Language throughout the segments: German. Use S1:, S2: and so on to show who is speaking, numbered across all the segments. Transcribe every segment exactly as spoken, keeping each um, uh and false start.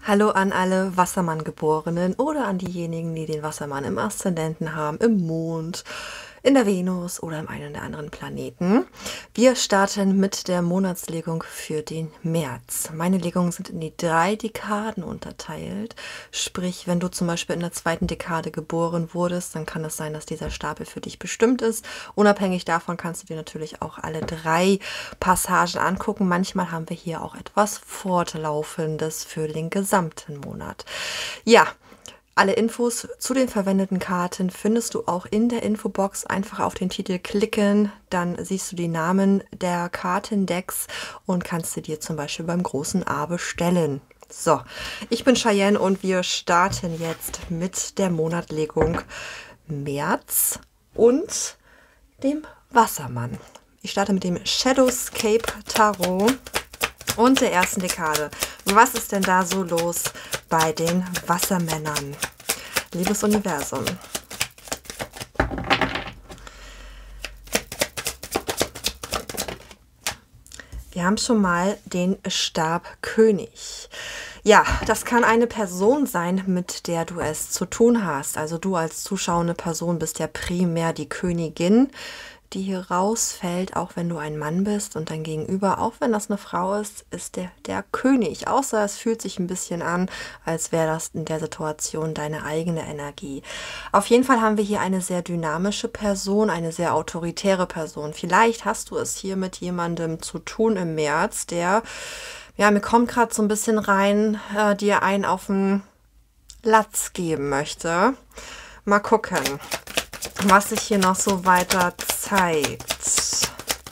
S1: Hallo an alle Wassermann-Geborenen oder an diejenigen, die den Wassermann im Aszendenten haben, im Mond, in der Venus oder im einen oder anderen Planeten. Wir starten mit der Monatslegung für den März. Meine Legungen sind in die drei Dekaden unterteilt. Sprich, wenn du zum Beispiel in der zweiten Dekade geboren wurdest, dann kann es sein, dass dieser Stapel für dich bestimmt ist. Unabhängig davon kannst du dir natürlich auch alle drei Passagen angucken. Manchmal haben wir hier auch etwas Fortlaufendes für den gesamten Monat. Ja, alle Infos zu den verwendeten Karten findest du auch in der Infobox. Einfach auf den Titel klicken, dann siehst du die Namen der Kartendecks und kannst sie dir zum Beispiel beim großen A bestellen. So, ich bin Cheyenne und wir starten jetzt mit der Monatlegung März und dem Wassermann. Ich starte mit dem Shadowscape Tarot und der ersten Dekade. Was ist denn da so los bei den Wassermännern? Liebes Universum. Wir haben schon mal den Stabkönig. Ja, das kann eine Person sein, mit der du es zu tun hast. Also du als zuschauende Person bist ja primär die Königin, die hier rausfällt, auch wenn du ein Mann bist, und dein Gegenüber, auch wenn das eine Frau ist, ist der, der König. Außer es fühlt sich ein bisschen an, als wäre das in der Situation deine eigene Energie. Auf jeden Fall haben wir hier eine sehr dynamische Person, eine sehr autoritäre Person. Vielleicht hast du es hier mit jemandem zu tun im März, der, ja, mir kommt gerade so ein bisschen rein, äh, dir einen auf den Latz geben möchte. Mal gucken, was sich hier noch so weiter zeigt. Es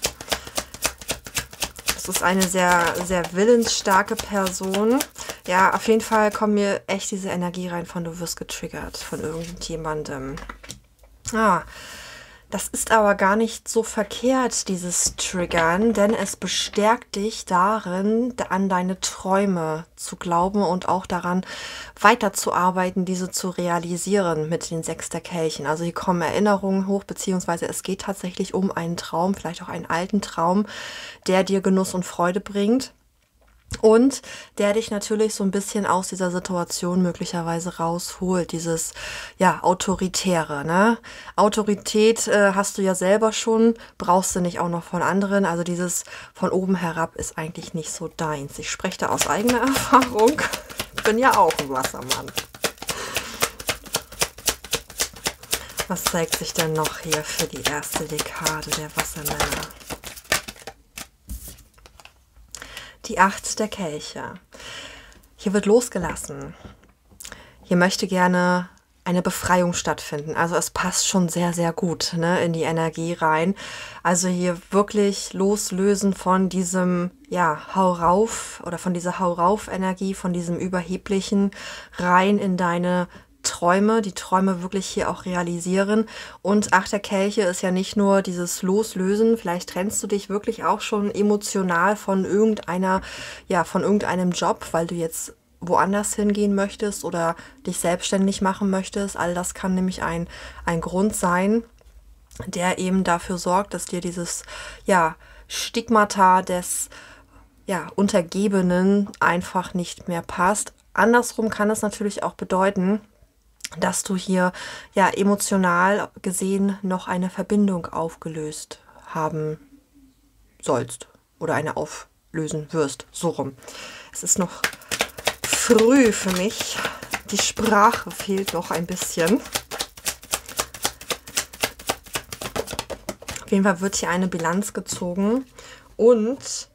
S1: ist eine sehr, sehr willensstarke Person. Ja, auf jeden Fall kommt mir echt diese Energie rein von, du wirst getriggert von irgendjemandem. Ah, das ist aber gar nicht so verkehrt, dieses Triggern, denn es bestärkt dich darin, an deine Träume zu glauben und auch daran weiterzuarbeiten, diese zu realisieren mit den Sechs der Kelchen. Also hier kommen Erinnerungen hoch, beziehungsweise es geht tatsächlich um einen Traum, vielleicht auch einen alten Traum, der dir Genuss und Freude bringt. Und der dich natürlich so ein bisschen aus dieser Situation möglicherweise rausholt, dieses, ja, Autoritäre, ne? Autorität äh, hast du ja selber schon, brauchst du nicht auch noch von anderen. Also dieses von oben herab ist eigentlich nicht so deins. Ich spreche da aus eigener Erfahrung. Ich bin ja auch ein Wassermann. Was zeigt sich denn noch hier für die erste Dekade der Wassermänner? Die Acht der Kelche. Hier wird losgelassen. Hier möchte gerne eine Befreiung stattfinden. Also es passt schon sehr, sehr gut, ne, in die Energie rein. Also hier wirklich loslösen von diesem, ja, Hau rauf oder von dieser Hau rauf Energie, von diesem Überheblichen rein in deine Träume, die Träume wirklich hier auch realisieren. Und Acht der Kelche ist ja nicht nur dieses Loslösen, vielleicht trennst du dich wirklich auch schon emotional von irgendeiner, ja, von irgendeinem Job, weil du jetzt woanders hingehen möchtest oder dich selbstständig machen möchtest. All das kann nämlich ein, ein Grund sein, der eben dafür sorgt, dass dir dieses, ja, Stigmata des, ja, Untergebenen einfach nicht mehr passt. Andersrum kann es natürlich auch bedeuten, dass du hier, ja, emotional gesehen noch eine Verbindung aufgelöst haben sollst oder eine auflösen wirst. So rum. Es ist noch früh für mich. Die Sprache fehlt noch ein bisschen. Auf jeden Fall wird hier eine Bilanz gezogen und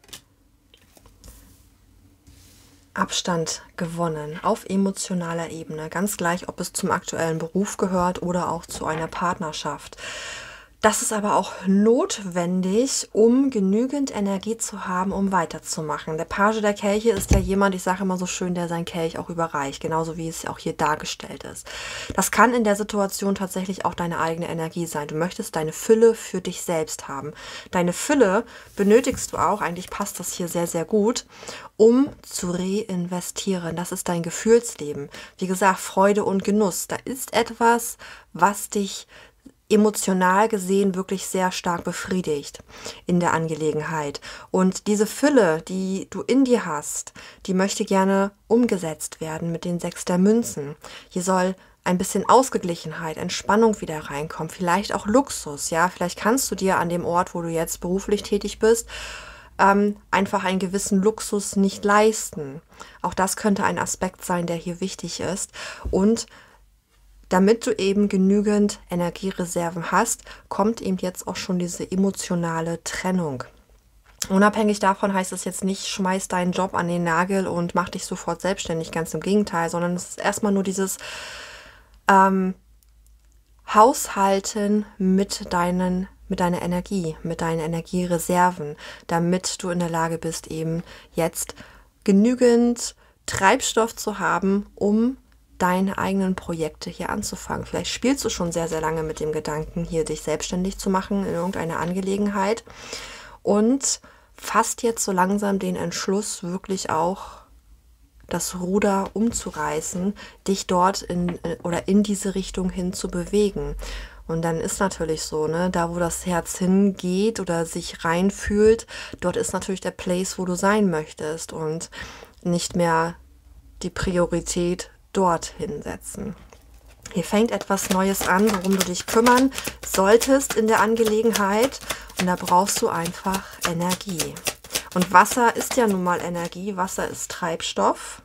S1: Abstand gewonnen auf emotionaler Ebene, ganz gleich, ob es zum aktuellen Beruf gehört oder auch zu einer Partnerschaft. Das ist aber auch notwendig, um genügend Energie zu haben, um weiterzumachen. Der Page der Kelche ist ja jemand, ich sage immer so schön, der sein Kelch auch überreicht, genauso wie es auch hier dargestellt ist. Das kann in der Situation tatsächlich auch deine eigene Energie sein. Du möchtest deine Fülle für dich selbst haben. Deine Fülle benötigst du auch, eigentlich passt das hier sehr, sehr gut, um zu reinvestieren. Das ist dein Gefühlsleben. Wie gesagt, Freude und Genuss. Da ist etwas, was dich emotional gesehen wirklich sehr stark befriedigt in der Angelegenheit. Und diese Fülle, die du in dir hast, die möchte gerne umgesetzt werden mit den sechs der Münzen. Hier soll ein bisschen Ausgeglichenheit, Entspannung wieder reinkommen, vielleicht auch Luxus, ja, vielleicht kannst du dir an dem Ort, wo du jetzt beruflich tätig bist, ähm, einfach einen gewissen Luxus nicht leisten. Auch das könnte ein Aspekt sein, der hier wichtig ist. Und damit du eben genügend Energiereserven hast, kommt eben jetzt auch schon diese emotionale Trennung. Unabhängig davon heißt es jetzt nicht, schmeiß deinen Job an den Nagel und mach dich sofort selbstständig, ganz im Gegenteil, sondern es ist erstmal nur dieses ähm, Haushalten mit deinen, mit deiner Energie, mit deinen Energiereserven, damit du in der Lage bist, eben jetzt genügend Treibstoff zu haben, um deine eigenen Projekte hier anzufangen. Vielleicht spielst du schon sehr, sehr lange mit dem Gedanken, hier dich selbstständig zu machen in irgendeiner Angelegenheit und fasst jetzt so langsam den Entschluss, wirklich auch das Ruder umzureißen, dich dort in oder in diese Richtung hin zu bewegen. Und dann ist natürlich so, ne, da wo das Herz hingeht oder sich reinfühlt, dort ist natürlich der Place, wo du sein möchtest und nicht mehr die Priorität dorthin setzen. Hier fängt etwas Neues an, worum du dich kümmern solltest in der Angelegenheit. Und da brauchst du einfach Energie. Und Wasser ist ja nun mal Energie. Wasser ist Treibstoff,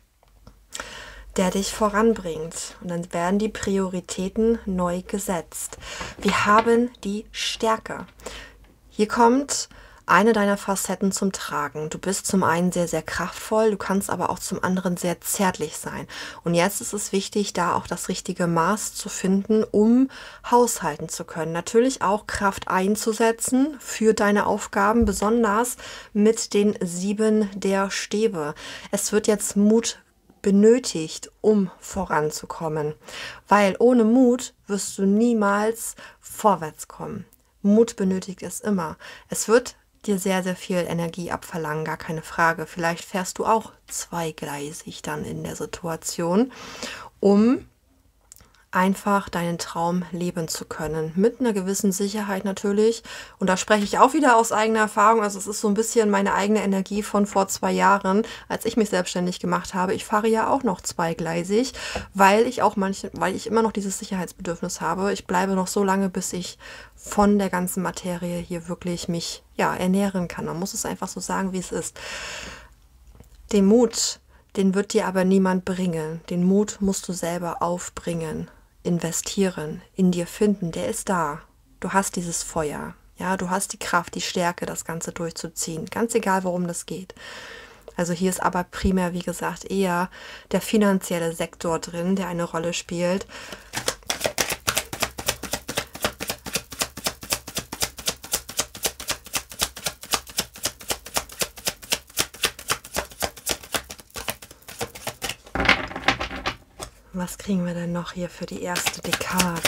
S1: der dich voranbringt. Und dann werden die Prioritäten neu gesetzt. Wir haben die Stärke. Hier kommt eine deiner Facetten zum Tragen. Du bist zum einen sehr, sehr kraftvoll, du kannst aber auch zum anderen sehr zärtlich sein. Und jetzt ist es wichtig, da auch das richtige Maß zu finden, um haushalten zu können. Natürlich auch Kraft einzusetzen für deine Aufgaben, besonders mit den sieben der Stäbe. Es wird jetzt Mut benötigt, um voranzukommen, weil ohne Mut wirst du niemals vorwärts kommen. Mut benötigt es immer. Es wird dir sehr, sehr viel Energie abverlangen, gar keine Frage. Vielleicht fährst du auch zweigleisig dann in der Situation, um einfach deinen Traum leben zu können. Mit einer gewissen Sicherheit natürlich. Und da spreche ich auch wieder aus eigener Erfahrung. Also es ist so ein bisschen meine eigene Energie von vor zwei Jahren, als ich mich selbstständig gemacht habe. Ich fahre ja auch noch zweigleisig, weil ich auch manche, weil ich immer noch dieses Sicherheitsbedürfnis habe. Ich bleibe noch so lange, bis ich von der ganzen Materie hier wirklich mich ja ernähren kann. Man muss es einfach so sagen, wie es ist. Den Mut, den wird dir aber niemand bringen. Den Mut musst du selber aufbringen, investieren, in dir finden. Der ist da. Du hast dieses Feuer. Ja, du hast die Kraft, die Stärke, das Ganze durchzuziehen. Ganz egal, worum das geht. Also hier ist aber primär, wie gesagt, eher der finanzielle Sektor drin, der eine Rolle spielt. Was kriegen wir denn noch hier für die erste Dekade?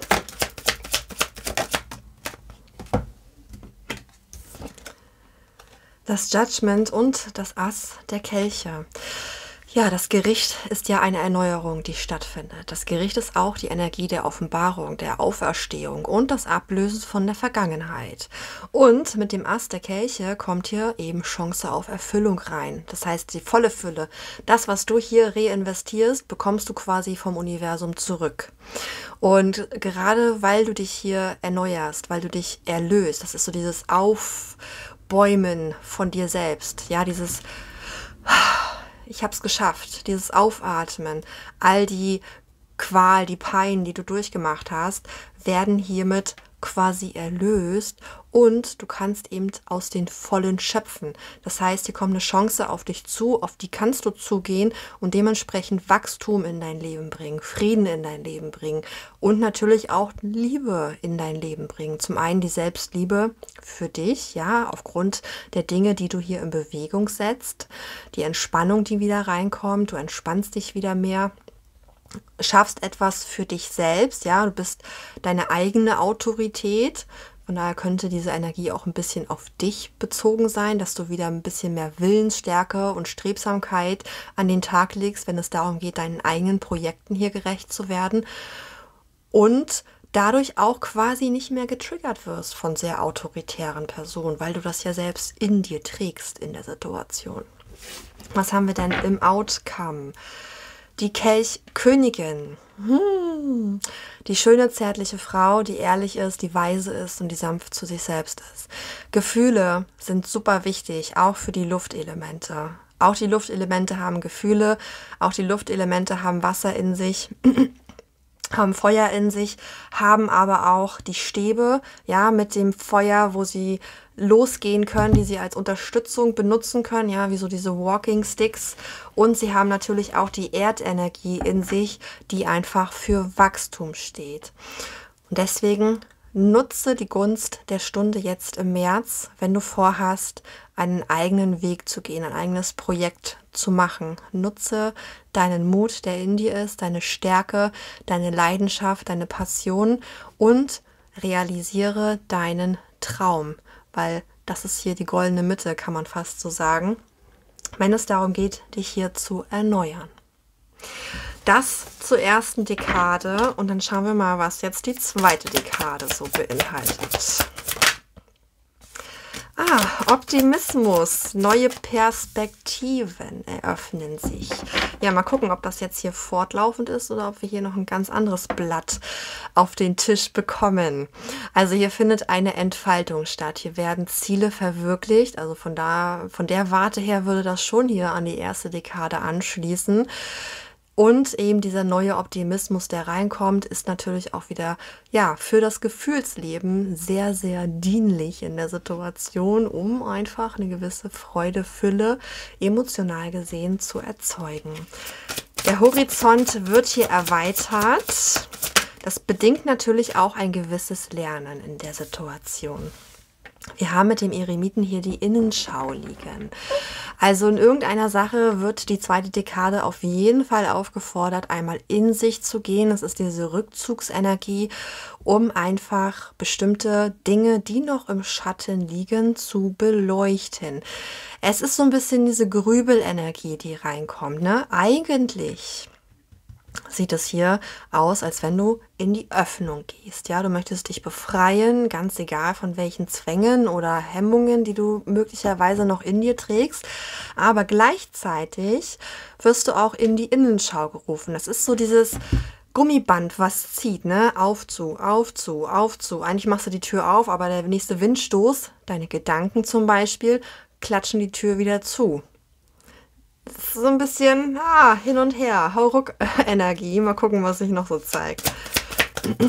S1: Das Judgment und das Ass der Kelche. Ja, das Gericht ist ja eine Erneuerung, die stattfindet. Das Gericht ist auch die Energie der Offenbarung, der Auferstehung und das Ablösen von der Vergangenheit. Und mit dem Ass der Kelche kommt hier eben Chance auf Erfüllung rein. Das heißt, die volle Fülle. Das, was du hier reinvestierst, bekommst du quasi vom Universum zurück. Und gerade weil du dich hier erneuerst, weil du dich erlöst, das ist so dieses Aufbäumen von dir selbst. Ja, dieses... Ich habe es geschafft, dieses Aufatmen, all die Qual, die Pein, die du durchgemacht hast, werden hiermit quasi erlöst und du kannst eben aus den Vollen schöpfen. Das heißt, hier kommt eine Chance auf dich zu, auf die kannst du zugehen und dementsprechend Wachstum in dein Leben bringen, Frieden in dein Leben bringen und natürlich auch Liebe in dein Leben bringen. Zum einen die Selbstliebe für dich, ja, aufgrund der Dinge, die du hier in Bewegung setzt, die Entspannung, die wieder reinkommt, du entspannst dich wieder mehr. Schaffst etwas für dich selbst, ja, du bist deine eigene Autorität. Von daher könnte diese Energie auch ein bisschen auf dich bezogen sein, dass du wieder ein bisschen mehr Willensstärke und Strebsamkeit an den Tag legst, wenn es darum geht, deinen eigenen Projekten hier gerecht zu werden. Und dadurch auch quasi nicht mehr getriggert wirst von sehr autoritären Personen, weil du das ja selbst in dir trägst in der Situation. Was haben wir denn im Outcome? Die Kelchkönigin. Hm. Die schöne, zärtliche Frau, die ehrlich ist, die weise ist und die sanft zu sich selbst ist. Gefühle sind super wichtig, auch für die Luftelemente. Auch die Luftelemente haben Gefühle, auch die Luftelemente haben Wasser in sich, haben Feuer in sich, haben aber auch die Stäbe, ja, mit dem Feuer, wo sie losgehen können, die sie als Unterstützung benutzen können, ja, wie so diese Walking Sticks. Und sie haben natürlich auch die Erdenergie in sich, die einfach für Wachstum steht. Und deswegen nutze die Gunst der Stunde jetzt im März, wenn du vorhast, einen eigenen Weg zu gehen, ein eigenes Projekt zu machen. Nutze deinen Mut, der in dir ist, deine Stärke, deine Leidenschaft, deine Passion und realisiere deinen Traum, weil das ist hier die goldene Mitte, kann man fast so sagen, wenn es darum geht, dich hier zu erneuern. Das zur ersten Dekade und dann schauen wir mal, was jetzt die zweite Dekade so beinhaltet. Ah, Optimismus, neue Perspektiven eröffnen sich. Ja, mal gucken, ob das jetzt hier fortlaufend ist oder ob wir hier noch ein ganz anderes Blatt auf den Tisch bekommen. Also hier findet eine Entfaltung statt. Hier werden Ziele verwirklicht. Also von da, von der Warte her würde das schon hier an die erste Dekade anschließen. Und eben dieser neue Optimismus, der reinkommt, ist natürlich auch wieder ja für das Gefühlsleben sehr, sehr dienlich in der Situation, um einfach eine gewisse Freude, Fülle emotional gesehen zu erzeugen. Der Horizont wird hier erweitert. Das bedingt natürlich auch ein gewisses Lernen in der Situation. Wir haben mit dem Eremiten hier die Innenschau liegen. Also in irgendeiner Sache wird die zweite Dekade auf jeden Fall aufgefordert, einmal in sich zu gehen. Es ist diese Rückzugsenergie, um einfach bestimmte Dinge, die noch im Schatten liegen, zu beleuchten. Es ist so ein bisschen diese Grübelenergie, die reinkommt, ne? Eigentlich sieht es hier aus, als wenn du in die Öffnung gehst. Ja, du möchtest dich befreien, ganz egal von welchen Zwängen oder Hemmungen, die du möglicherweise noch in dir trägst. Aber gleichzeitig wirst du auch in die Innenschau gerufen. Das ist so dieses Gummiband, was zieht, ne? Auf zu, auf zu, auf zu. Eigentlich machst du die Tür auf, aber der nächste Windstoß, deine Gedanken zum Beispiel, klatschen die Tür wieder zu. Das ist so ein bisschen ah, hin und her, Hauruck-Energie. Mal gucken, was sich noch so zeigt. Wir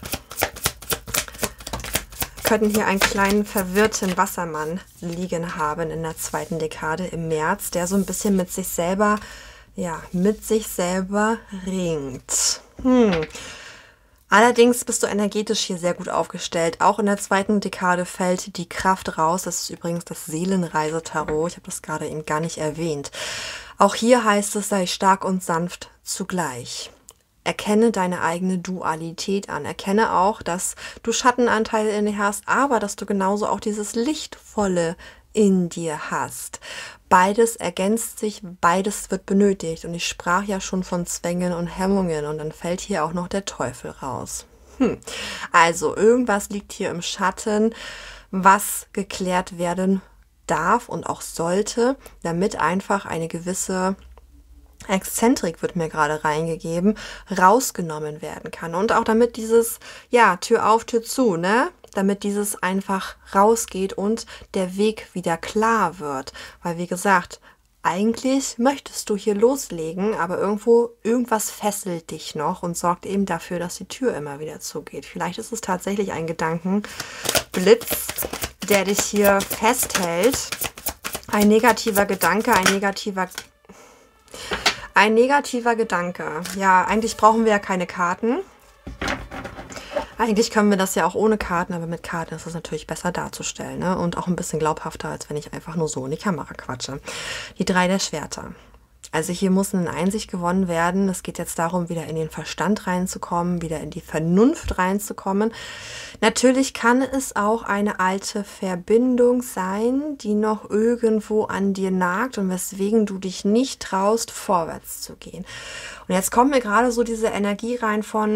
S1: könnten hier einen kleinen verwirrten Wassermann liegen haben in der zweiten Dekade im März, der so ein bisschen mit sich selber, ja, mit sich selber ringt. Hm. Allerdings bist du energetisch hier sehr gut aufgestellt. Auch in der zweiten Dekade fällt die Kraft raus. Das ist übrigens das Seelenreise-Tarot. Ich habe das gerade eben gar nicht erwähnt. Auch hier heißt es, sei stark und sanft zugleich. Erkenne deine eigene Dualität an. Erkenne auch, dass du Schattenanteile in dir hast, aber dass du genauso auch dieses Lichtvolle in dir hast. Beides ergänzt sich, beides wird benötigt. Und ich sprach ja schon von Zwängen und Hemmungen und dann fällt hier auch noch der Teufel raus. Hm. Also irgendwas liegt hier im Schatten, was geklärt werden darf und auch sollte, damit einfach eine gewisse Exzentrik, wird mir gerade reingegeben, rausgenommen werden kann. Und auch damit dieses, ja, Tür auf, Tür zu, ne? Damit dieses einfach rausgeht und der Weg wieder klar wird. Weil, wie gesagt, eigentlich möchtest du hier loslegen, aber irgendwo, irgendwas fesselt dich noch und sorgt eben dafür, dass die Tür immer wieder zugeht. Vielleicht ist es tatsächlich ein Gedankenblitz, der dich hier festhält. Ein negativer Gedanke, ein negativer... Ein negativer Gedanke. Ja, eigentlich brauchen wir ja keine Karten. Eigentlich können wir das ja auch ohne Karten, aber mit Karten ist es natürlich besser darzustellen, ne? Und auch ein bisschen glaubhafter, als wenn ich einfach nur so in die Kamera quatsche. Die drei der Schwerter. Also hier muss eine Einsicht gewonnen werden. Es geht jetzt darum, wieder in den Verstand reinzukommen, wieder in die Vernunft reinzukommen. Natürlich kann es auch eine alte Verbindung sein, die noch irgendwo an dir nagt und weswegen du dich nicht traust, vorwärts zu gehen. Und jetzt kommt mir gerade so diese Energie rein von,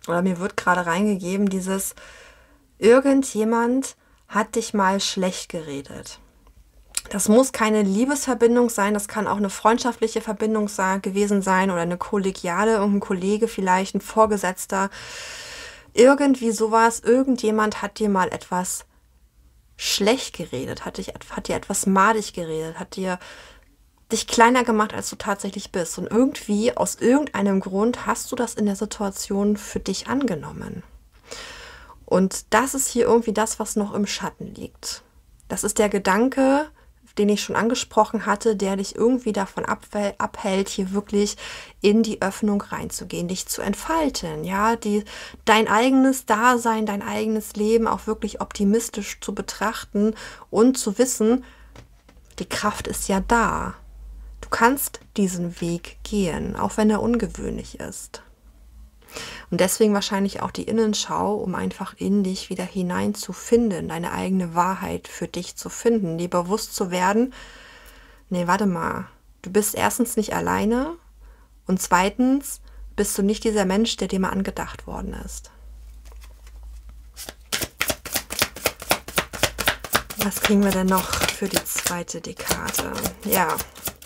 S1: oder mir wird gerade reingegeben, dieses irgendjemand hat dich mal schlecht geredet. Das muss keine Liebesverbindung sein, das kann auch eine freundschaftliche Verbindung sein, gewesen sein oder eine kollegiale, irgendein Kollege vielleicht, ein Vorgesetzter. Irgendwie sowas, irgendjemand hat dir mal etwas schlecht geredet, hat, dich, hat dir etwas madig geredet, hat dir dich kleiner gemacht, als du tatsächlich bist. Und irgendwie, aus irgendeinem Grund, hast du das in der Situation für dich angenommen. Und das ist hier irgendwie das, was noch im Schatten liegt. Das ist der Gedanke, den ich schon angesprochen hatte, der dich irgendwie davon abhält, hier wirklich in die Öffnung reinzugehen, dich zu entfalten, ja, die, dein eigenes Dasein, dein eigenes Leben auch wirklich optimistisch zu betrachten und zu wissen, die Kraft ist ja da. Du kannst diesen Weg gehen, auch wenn er ungewöhnlich ist. Und deswegen wahrscheinlich auch die Innenschau, um einfach in dich wieder hineinzufinden, deine eigene Wahrheit für dich zu finden, dir bewusst zu werden, nee, warte mal, du bist erstens nicht alleine und zweitens bist du nicht dieser Mensch, der dir mal angedacht worden ist. Was kriegen wir denn noch für die zweite Dekade? Ja,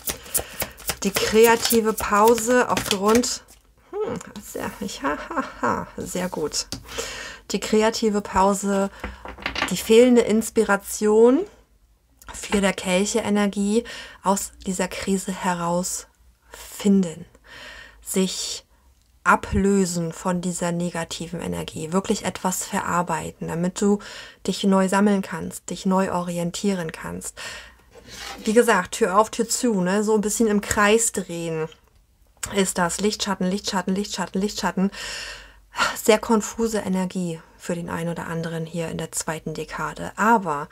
S1: die kreative Pause aufgrund... Hm, sehr, ja, ha, ha, sehr gut. Die kreative Pause, die fehlende Inspiration, vier der Kelche Energie, aus dieser Krise herausfinden, sich ablösen von dieser negativen Energie, wirklich etwas verarbeiten, damit du dich neu sammeln kannst, dich neu orientieren kannst. Wie gesagt, Tür auf, Tür zu, ne? So ein bisschen im Kreis drehen ist das. Lichtschatten, Lichtschatten, Lichtschatten, Lichtschatten. Sehr konfuse Energie für den einen oder anderen hier in der zweiten Dekade. Aber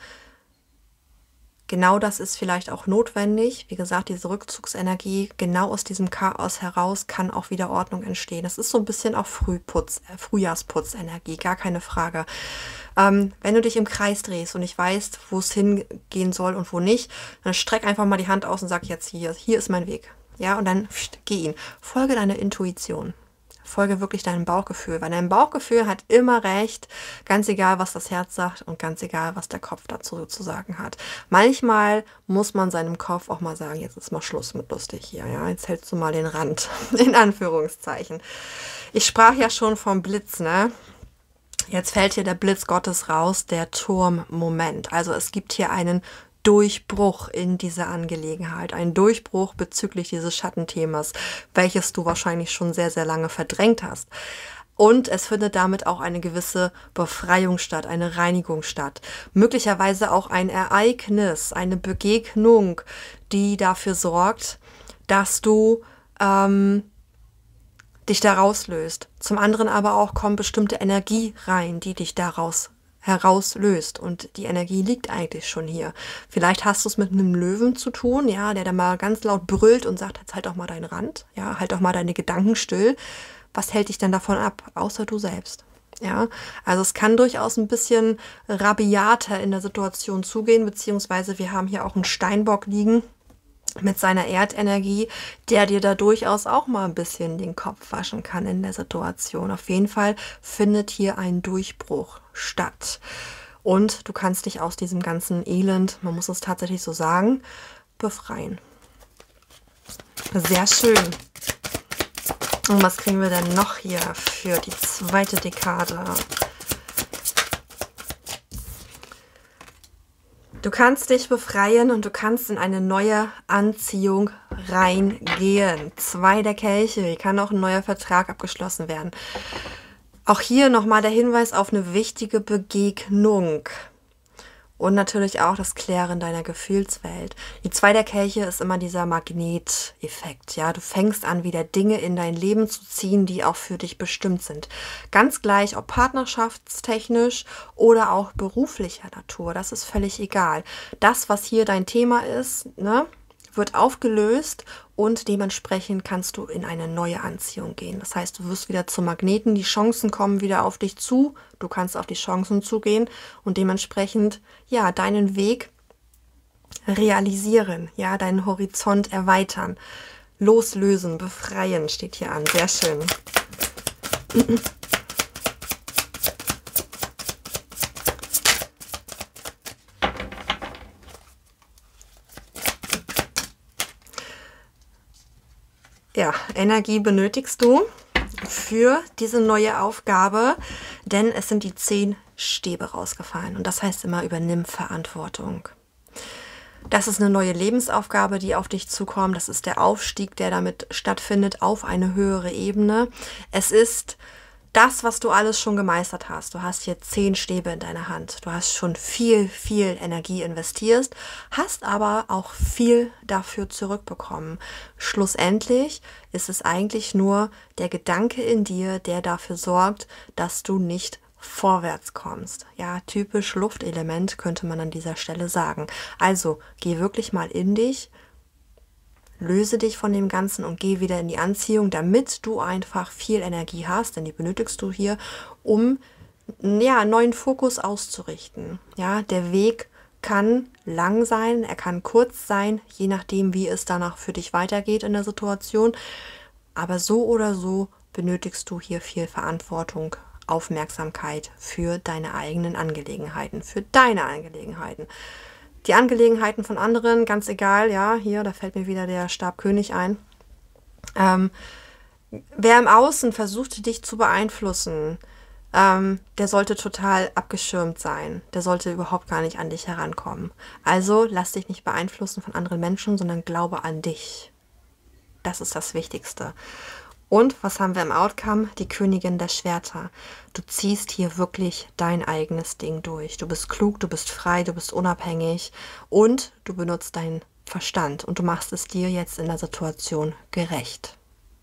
S1: genau das ist vielleicht auch notwendig. Wie gesagt, diese Rückzugsenergie, genau aus diesem Chaos heraus kann auch wieder Ordnung entstehen. Das ist so ein bisschen auch Frühputz, äh, Frühjahrsputzenergie, gar keine Frage. Ähm, wenn du dich im Kreis drehst und nicht weißt, wo es hingehen soll und wo nicht, dann streck einfach mal die Hand aus und sag jetzt hier, hier ist mein Weg. Ja, und dann pst, geh ihn. Folge deiner Intuition. Folge wirklich deinem Bauchgefühl, weil dein Bauchgefühl hat immer recht, ganz egal, was das Herz sagt und ganz egal, was der Kopf dazu zu sagen hat. Manchmal muss man seinem Kopf auch mal sagen, jetzt ist mal Schluss mit lustig hier, ja, jetzt hältst du mal den Rand, in Anführungszeichen. Ich sprach ja schon vom Blitz, ne? Jetzt fällt hier der Blitz Gottes raus, der Turmmoment. Also es gibt hier einen Durchbruch in dieser Angelegenheit, ein Durchbruch bezüglich dieses Schattenthemas, welches du wahrscheinlich schon sehr, sehr lange verdrängt hast. Und es findet damit auch eine gewisse Befreiung statt, eine Reinigung statt. Möglicherweise auch ein Ereignis, eine Begegnung, die dafür sorgt, dass du ähm, dich da rauslöst. Zum anderen aber auch kommt bestimmte Energie rein, die dich daraus herauslöst. Und die Energie liegt eigentlich schon hier. Vielleicht hast du es mit einem Löwen zu tun, ja, der da mal ganz laut brüllt und sagt, jetzt halt doch mal deinen Rand, ja, halt doch mal deine Gedanken still. Was hält dich denn davon ab? Außer du selbst. Ja, also es kann durchaus ein bisschen rabiater in der Situation zugehen, beziehungsweise wir haben hier auch einen Steinbock liegen mit seiner Erdenergie, der dir da durchaus auch mal ein bisschen den Kopf waschen kann in der Situation. Auf jeden Fall findet hier ein Durchbruch statt. Und du kannst dich aus diesem ganzen Elend, man muss es tatsächlich so sagen, befreien. Sehr schön. Und was kriegen wir denn noch hier für die zweite Dekade? Du kannst dich befreien und du kannst in eine neue Anziehung reingehen. Zwei der Kelche, hier kann auch ein neuer Vertrag abgeschlossen werden. Auch hier nochmal der Hinweis auf eine wichtige Begegnung. Und natürlich auch das Klären deiner Gefühlswelt. Die Zwei der Kelche ist immer dieser Magneteffekt. Ja, du fängst an, wieder Dinge in dein Leben zu ziehen, die auch für dich bestimmt sind. Ganz gleich, ob partnerschaftstechnisch oder auch beruflicher Natur. Das ist völlig egal. Das, was hier dein Thema ist, ne, wird aufgelöst und dementsprechend kannst du in eine neue Anziehung gehen. Das heißt, du wirst wieder zum Magneten, die Chancen kommen wieder auf dich zu, du kannst auf die Chancen zugehen und dementsprechend, ja, deinen Weg realisieren, ja, deinen Horizont erweitern, loslösen, befreien steht hier an. Sehr schön. Ja, Energie benötigst du für diese neue Aufgabe, denn es sind die zehn Stäbe rausgefallen. Und das heißt immer, übernimm Verantwortung. Das ist eine neue Lebensaufgabe, die auf dich zukommt. Das ist der Aufstieg, der damit stattfindet auf eine höhere Ebene. Es ist das, was du alles schon gemeistert hast. Du hast hier zehn Stäbe in deiner Hand. Du hast schon viel, viel Energie investiert, hast aber auch viel dafür zurückbekommen. Schlussendlich ist es eigentlich nur der Gedanke in dir, der dafür sorgt, dass du nicht vorwärts kommst. Ja, typisch Luftelement könnte man an dieser Stelle sagen. Also, geh wirklich mal in dich, löse dich von dem Ganzen und geh wieder in die Anziehung, damit du einfach viel Energie hast, denn die benötigst du hier, um ja, einen neuen Fokus auszurichten. Ja, der Weg kann lang sein, er kann kurz sein, je nachdem, wie es danach für dich weitergeht in der Situation. Aber so oder so benötigst du hier viel Verantwortung, Aufmerksamkeit für deine eigenen Angelegenheiten, für deine Angelegenheiten. Die Angelegenheiten von anderen, ganz egal, ja, hier, da fällt mir wieder der Stabkönig ein. Ähm, wer im Außen versucht, dich zu beeinflussen, ähm, der sollte total abgeschirmt sein. Der sollte überhaupt gar nicht an dich herankommen. Also lass dich nicht beeinflussen von anderen Menschen, sondern glaube an dich. Das ist das Wichtigste. Und was haben wir im Outcome? Die Königin der Schwerter. Du ziehst hier wirklich dein eigenes Ding durch. Du bist klug, du bist frei, du bist unabhängig und du benutzt deinen Verstand und du machst es dir jetzt in der Situation gerecht.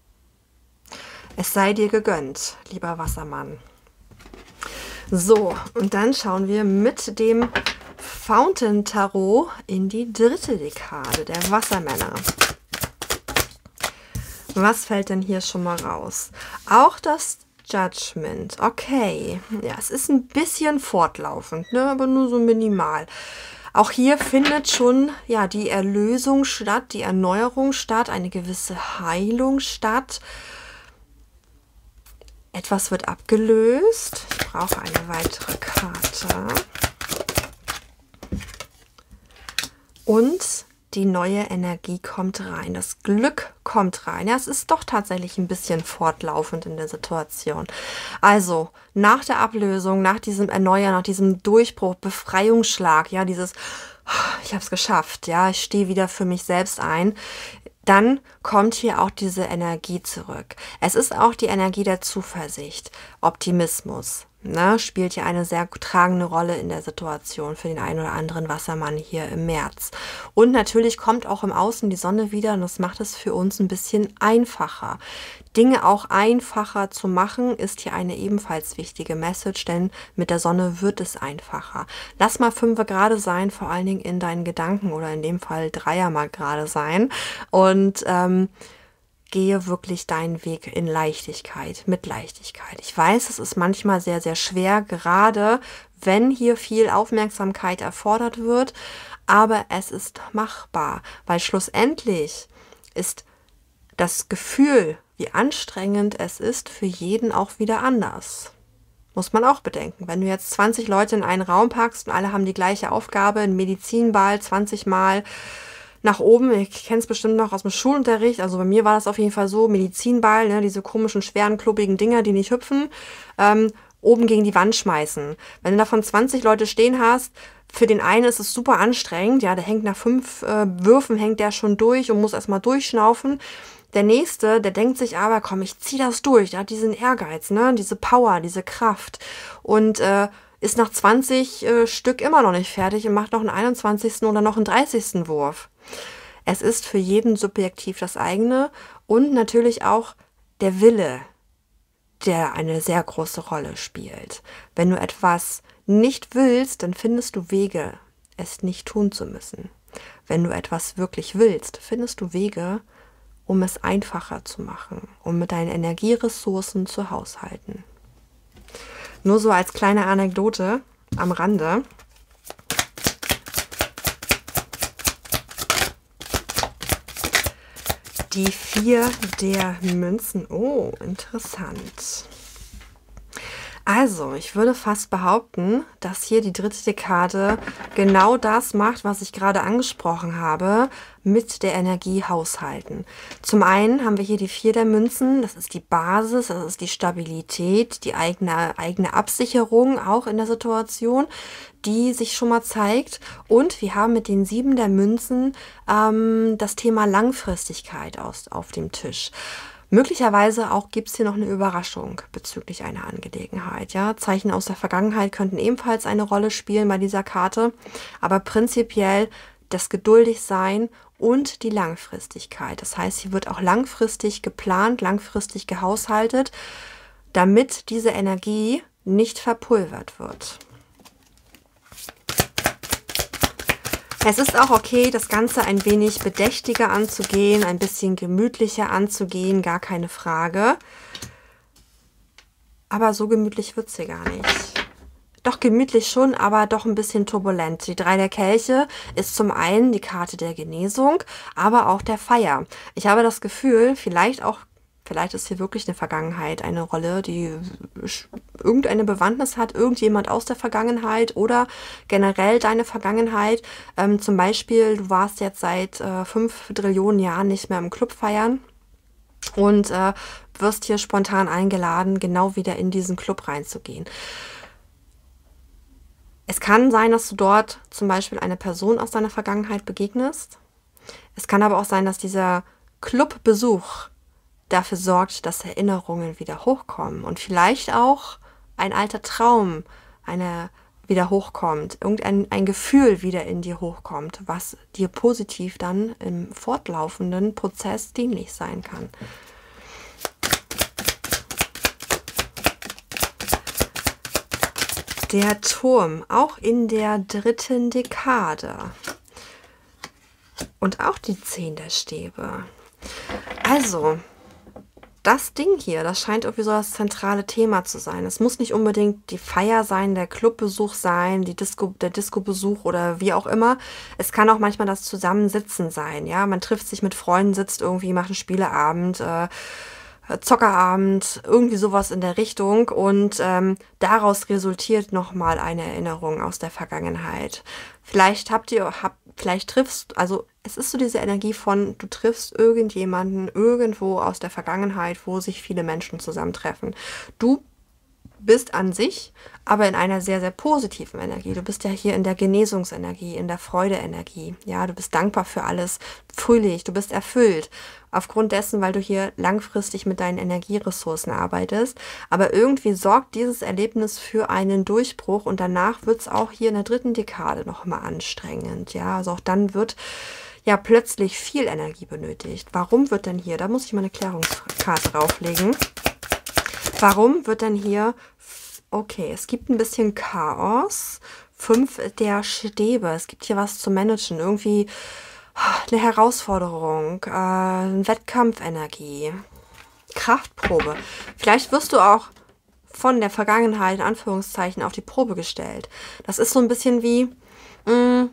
S1: Es sei dir gegönnt, lieber Wassermann. So, und dann schauen wir mit dem Fountain Tarot in die dritte Dekade der Wassermänner. Was fällt denn hier schon mal raus? Auch das Judgment. Okay, ja, es ist ein bisschen fortlaufend, ne, aber nur so minimal. Auch hier findet schon ja die Erlösung statt, die Erneuerung statt, eine gewisse Heilung statt. Etwas wird abgelöst. Ich brauche eine weitere Karte. Und die neue Energie kommt rein, das Glück kommt rein. Ja, es ist doch tatsächlich ein bisschen fortlaufend in der Situation. Also, nach der Ablösung, nach diesem Erneuern, nach diesem Durchbruch, Befreiungsschlag, ja, dieses, ich habe es geschafft, ja, ich stehe wieder für mich selbst ein, dann kommt hier auch diese Energie zurück. Es ist auch die Energie der Zuversicht, Optimismus. Ne, spielt hier eine sehr tragende Rolle in der Situation für den einen oder anderen Wassermann hier im März. Und natürlich kommt auch im Außen die Sonne wieder und das macht es für uns ein bisschen einfacher. Dinge auch einfacher zu machen, ist hier eine ebenfalls wichtige Message, denn mit der Sonne wird es einfacher. Lass mal fünfe gerade sein, vor allen Dingen in deinen Gedanken oder in dem Fall Dreier mal gerade sein und ähm, gehe wirklich deinen Weg in Leichtigkeit, mit Leichtigkeit. Ich weiß, es ist manchmal sehr, sehr schwer, gerade wenn hier viel Aufmerksamkeit erfordert wird, aber es ist machbar, weil schlussendlich ist das Gefühl, wie anstrengend es ist, für jeden auch wieder anders. Muss man auch bedenken. Wenn du jetzt zwanzig Leute in einen Raum packst und alle haben die gleiche Aufgabe, ein Medizinball zwanzig Mal nach oben, ich kenne es bestimmt noch aus dem Schulunterricht, also bei mir war das auf jeden Fall so, Medizinball, ne, diese komischen, schweren, klubbigen Dinger, die nicht hüpfen, ähm, oben gegen die Wand schmeißen. Wenn du davon zwanzig Leute stehen hast, für den einen ist es super anstrengend, ja, der hängt nach fünf äh, Würfen, hängt der schon durch und muss erstmal durchschnaufen. Der nächste, der denkt sich aber, komm, ich zieh das durch, der hat diesen Ehrgeiz, ne, diese Power, diese Kraft und äh, ist nach zwanzig äh, Stück immer noch nicht fertig und macht noch einen einundzwanzigsten oder noch einen dreißigsten Wurf. Es ist für jeden subjektiv das eigene und natürlich auch der Wille, der eine sehr große Rolle spielt. Wenn du etwas nicht willst, dann findest du Wege, es nicht tun zu müssen. Wenn du etwas wirklich willst, findest du Wege, um es einfacher zu machen, um mit deinen Energieressourcen zu haushalten. Nur so als kleine Anekdote am Rande. Die vier der Münzen. Oh, interessant. Also, ich würde fast behaupten, dass hier die dritte Dekade genau das macht, was ich gerade angesprochen habe. mit der Energie haushalten. Zum einen haben wir hier die vier der Münzen, das ist die Basis, das ist die Stabilität, die eigene, eigene Absicherung auch in der Situation, die sich schon mal zeigt. Und wir haben mit den sieben der Münzen ähm, das Thema Langfristigkeit aus, auf dem Tisch. Möglicherweise auch gibt es hier noch eine Überraschung bezüglich einer Angelegenheit. Ja? Zeichen aus der Vergangenheit könnten ebenfalls eine Rolle spielen bei dieser Karte, aber prinzipiell das Geduldigsein und die Langfristigkeit. Das heißt, hier wird auch langfristig geplant, langfristig gehaushaltet, damit diese Energie nicht verpulvert wird. Es ist auch okay, das Ganze ein wenig bedächtiger anzugehen, ein bisschen gemütlicher anzugehen, gar keine Frage. Aber so gemütlich wird es hier gar nicht. Doch gemütlich schon, aber doch ein bisschen turbulent. Die drei der Kelche ist zum einen die Karte der Genesung, aber auch der Feier. Ich habe das Gefühl, vielleicht auch Vielleicht ist hier wirklich eine Vergangenheit eine Rolle, die irgendeine Bewandtnis hat, irgendjemand aus der Vergangenheit oder generell deine Vergangenheit. Ähm, zum Beispiel, du warst jetzt seit äh, fünf Trillionen Jahren nicht mehr im Club feiern und äh, wirst hier spontan eingeladen, genau wieder in diesen Club reinzugehen. Es kann sein, dass du dort zum Beispiel eine Person aus deiner Vergangenheit begegnest. Es kann aber auch sein, dass dieser Clubbesuch dafür sorgt, dass Erinnerungen wieder hochkommen und vielleicht auch ein alter Traum eine wieder hochkommt, irgendein ein Gefühl wieder in dir hochkommt, was dir positiv dann im fortlaufenden Prozess dienlich sein kann. Der Turm, auch in der dritten Dekade. Und auch die zehn der Stäbe. Also, das Ding hier, das scheint irgendwie so das zentrale Thema zu sein. Es muss nicht unbedingt die Feier sein, der Clubbesuch sein, die Disco, der Discobesuch oder wie auch immer. Es kann auch manchmal das Zusammensitzen sein. Ja, man trifft sich mit Freunden, sitzt irgendwie, macht einen Spieleabend, äh, Zockerabend, irgendwie sowas in der Richtung und ähm, daraus resultiert nochmal eine Erinnerung aus der Vergangenheit. Vielleicht habt ihr, habt, vielleicht triffst, also es ist so diese Energie von, du triffst irgendjemanden irgendwo aus der Vergangenheit, wo sich viele Menschen zusammentreffen. Du bist an sich, aber in einer sehr, sehr positiven Energie. Du bist ja hier in der Genesungsenergie, in der Freudeenergie. Ja, du bist dankbar für alles, fröhlich, du bist erfüllt. Aufgrund dessen, weil du hier langfristig mit deinen Energieressourcen arbeitest. Aber irgendwie sorgt dieses Erlebnis für einen Durchbruch und danach wird es auch hier in der dritten Dekade nochmal anstrengend. Ja, also auch dann wird ja plötzlich viel Energie benötigt. Warum wird denn hier, da muss ich mal eine Klärungskarte drauflegen. Warum wird denn hier, okay, es gibt ein bisschen Chaos, fünf der Stäbe, es gibt hier was zu managen, irgendwie eine Herausforderung, äh, Wettkampfenergie, Kraftprobe. Vielleicht wirst du auch von der Vergangenheit, in Anführungszeichen, auf die Probe gestellt. Das ist so ein bisschen wie, mh,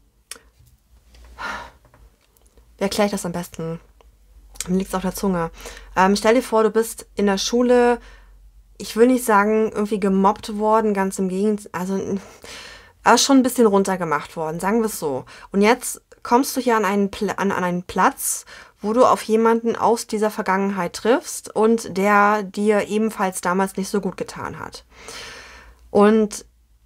S1: wie erkläre ich das am besten? Mir liegt es auf der Zunge. Ähm, stell dir vor, du bist in der Schule, ich will nicht sagen, irgendwie gemobbt worden, ganz im Gegenteil, also äh, schon ein bisschen runtergemacht worden, sagen wir es so. Und jetzt kommst du hier an einen, Pl an, an einen Platz, wo du auf jemanden aus dieser Vergangenheit triffst und der dir ebenfalls damals nicht so gut getan hat. Und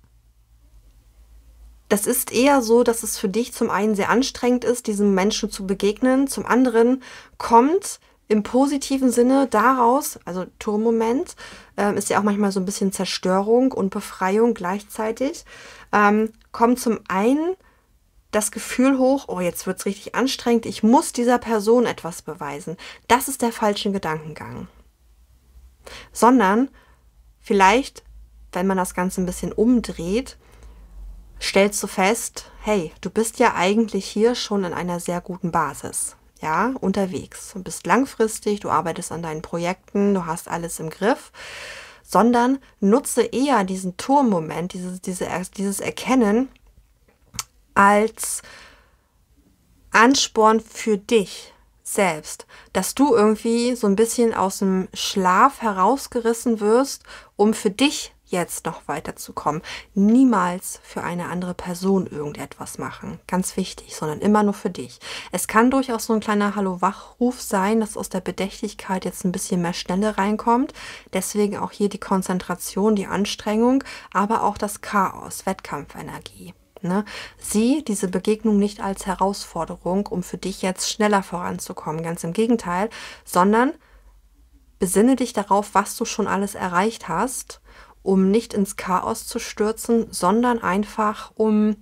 S1: das ist eher so, dass es für dich zum einen sehr anstrengend ist, diesem Menschen zu begegnen. Zum anderen kommt im positiven Sinne daraus, also Turmmoment, äh, ist ja auch manchmal so ein bisschen Zerstörung und Befreiung gleichzeitig, ähm, kommt zum einen das Gefühl hoch, oh, jetzt wird es richtig anstrengend, ich muss dieser Person etwas beweisen. Das ist der falsche Gedankengang. Sondern vielleicht, wenn man das Ganze ein bisschen umdreht, stellst du fest, hey, du bist ja eigentlich hier schon in einer sehr guten Basis, ja, unterwegs. Du bist langfristig, du arbeitest an deinen Projekten, du hast alles im Griff, sondern nutze eher diesen Turmmoment, dieses, diese, dieses Erkennen als Ansporn für dich selbst, dass du irgendwie so ein bisschen aus dem Schlaf herausgerissen wirst, um für dich jetzt noch weiterzukommen. Niemals für eine andere Person irgendetwas machen. Ganz wichtig, sondern immer nur für dich. Es kann durchaus so ein kleiner Hallo-Wachruf sein, dass aus der Bedächtigkeit jetzt ein bisschen mehr Schnelle reinkommt. Deswegen auch hier die Konzentration, die Anstrengung, aber auch das Chaos, Wettkampfenergie. Ne? Sieh diese Begegnung nicht als Herausforderung, um für dich jetzt schneller voranzukommen. Ganz im Gegenteil, sondern besinne dich darauf, was du schon alles erreicht hast, um nicht ins Chaos zu stürzen, sondern einfach, um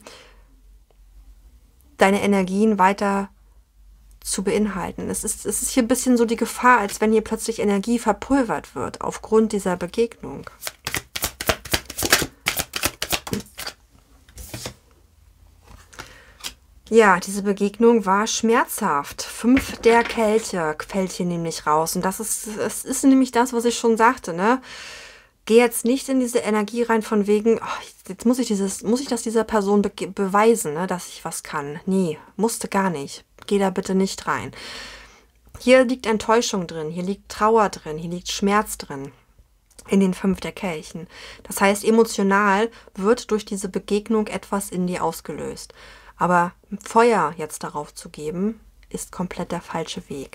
S1: deine Energien weiter zu beinhalten. Es ist, es ist hier ein bisschen so die Gefahr, als wenn hier plötzlich Energie verpulvert wird aufgrund dieser Begegnung. Ja, diese Begegnung war schmerzhaft. Fünf der Kelche fällt hier nämlich raus. Und das ist, das ist nämlich das, was ich schon sagte, ne? Geh jetzt nicht in diese Energie rein von wegen, oh, jetzt muss ich dieses, muss ich das dieser Person be beweisen, ne, dass ich was kann. Nee, musste gar nicht. Geh da bitte nicht rein. Hier liegt Enttäuschung drin, hier liegt Trauer drin, hier liegt Schmerz drin. In den fünf der Kelchen. Das heißt, emotional wird durch diese Begegnung etwas in dir ausgelöst. Aber Feuer jetzt darauf zu geben, ist komplett der falsche Weg.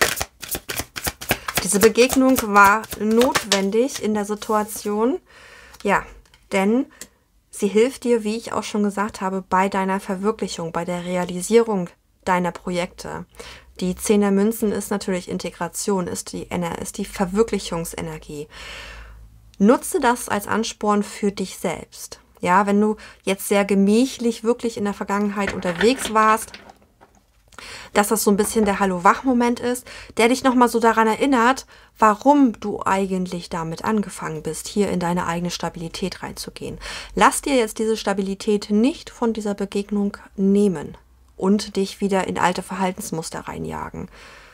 S1: Diese Begegnung war notwendig in der Situation, ja, denn sie hilft dir, wie ich auch schon gesagt habe, bei deiner Verwirklichung, bei der Realisierung deiner Projekte. Die Zehn der Münzen ist natürlich Integration, ist die, ist die Verwirklichungsenergie. Nutze das als Ansporn für dich selbst. Ja, wenn du jetzt sehr gemächlich wirklich in der Vergangenheit unterwegs warst, dass das so ein bisschen der Hallo-Wach-Moment ist, der dich nochmal so daran erinnert, warum du eigentlich damit angefangen bist, hier in deine eigene Stabilität reinzugehen. Lass dir jetzt diese Stabilität nicht von dieser Begegnung nehmen und dich wieder in alte Verhaltensmuster reinjagen.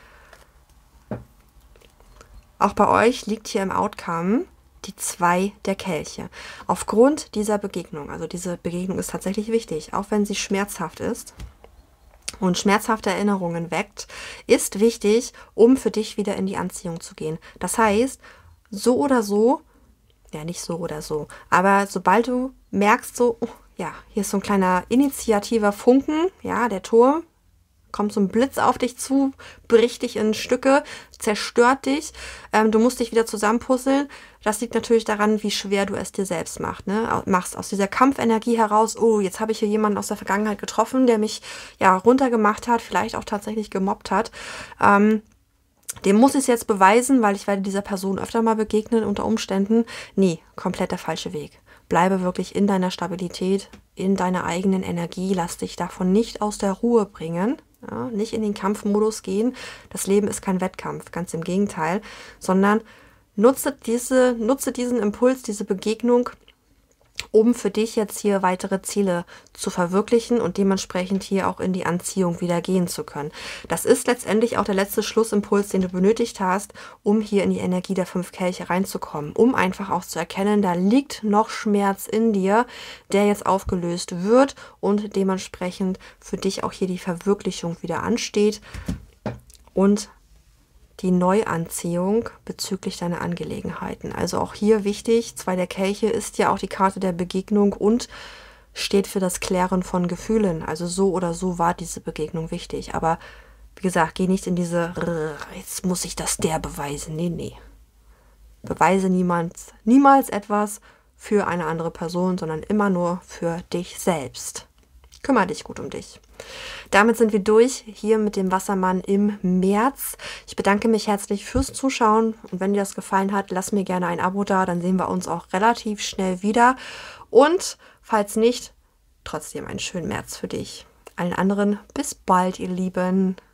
S1: Auch bei euch liegt hier im Outcome die zwei der Kelche. Aufgrund dieser Begegnung, also diese Begegnung ist tatsächlich wichtig, auch wenn sie schmerzhaft ist und schmerzhafte Erinnerungen weckt, ist wichtig, um für dich wieder in die Anziehung zu gehen. Das heißt, so oder so, ja nicht so oder so, aber sobald du merkst so, oh, ja, hier ist so ein kleiner initiativer Funken, ja, der Turm, kommt so ein Blitz auf dich zu, bricht dich in Stücke, zerstört dich, ähm, du musst dich wieder zusammenpuzzeln. Das liegt natürlich daran, wie schwer du es dir selbst machst, ne? machst. Aus dieser Kampfenergie heraus, oh, jetzt habe ich hier jemanden aus der Vergangenheit getroffen, der mich ja runtergemacht hat, vielleicht auch tatsächlich gemobbt hat. Ähm, dem muss ich es jetzt beweisen, weil ich werde dieser Person öfter mal begegnen unter Umständen. Nee, komplett der falsche Weg. Bleibe wirklich in deiner Stabilität, in deiner eigenen Energie, lass dich davon nicht aus der Ruhe bringen. Ja, nicht in den Kampfmodus gehen. Das Leben ist kein Wettkampf, ganz im Gegenteil, sondern nutze, diese, nutze diesen Impuls, diese Begegnung, um für dich jetzt hier weitere Ziele zu verwirklichen und dementsprechend hier auch in die Anziehung wieder gehen zu können. Das ist letztendlich auch der letzte Schlussimpuls, den du benötigt hast, um hier in die Energie der fünf Kelche reinzukommen, um einfach auch zu erkennen, da liegt noch Schmerz in dir, der jetzt aufgelöst wird und dementsprechend für dich auch hier die Verwirklichung wieder ansteht und die Neuanziehung bezüglich deiner Angelegenheiten. Also auch hier wichtig, zwei der Kelche ist ja auch die Karte der Begegnung und steht für das Klären von Gefühlen. Also so oder so war diese Begegnung wichtig. Aber wie gesagt, geh nicht in diese, jetzt muss ich das der beweisen. Nee, nee. Beweise niemals, niemals etwas für eine andere Person, sondern immer nur für dich selbst. Kümmere dich gut um dich. Damit sind wir durch hier mit dem Wassermann im März. Ich bedanke mich herzlich fürs Zuschauen und wenn dir das gefallen hat, lass mir gerne ein Abo da, dann sehen wir uns auch relativ schnell wieder. Und falls nicht, trotzdem einen schönen März für dich. Allen anderen bis bald, ihr Lieben.